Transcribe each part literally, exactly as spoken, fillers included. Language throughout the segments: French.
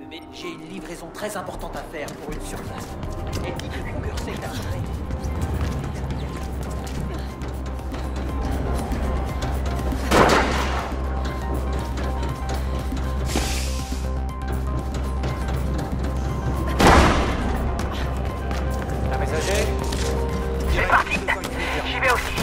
mais j'ai une livraison très importante à faire pour une surface. Elle dit que Bunker State a changé. Un messager? C'est parti. J'y vais aussi.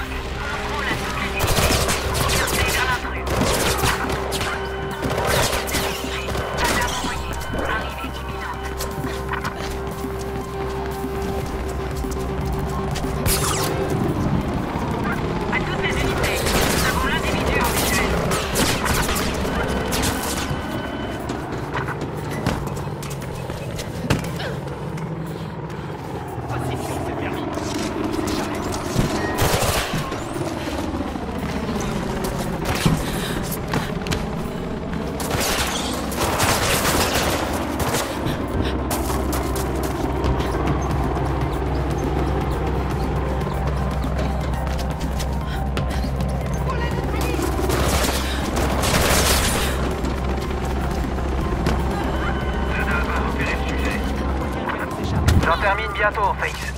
J'en termine bientôt, Face.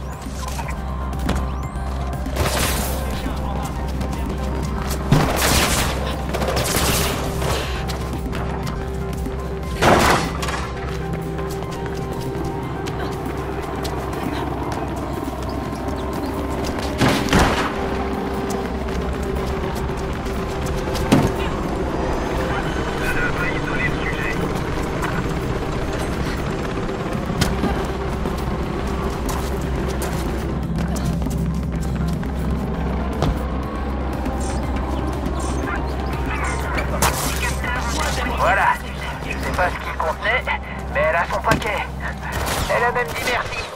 Voilà, je sais pas ce qu'il contenait, mais elle a son paquet. Elle a même dit merci.